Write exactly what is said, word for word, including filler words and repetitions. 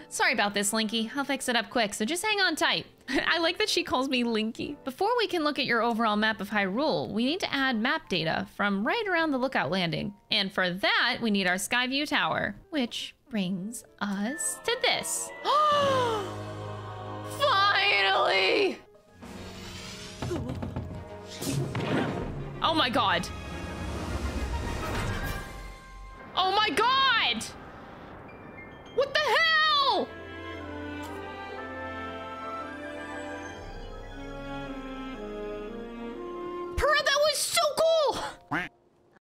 Sorry about this, Linky. I'll fix it up quick, so just hang on tight. I like that she calls me Linky. Before we can look at your overall map of Hyrule, we need to add map data from right around the lookout landing. And for that, we need our Skyview Tower, which brings us to this. Finally! Oh my god. Oh my god!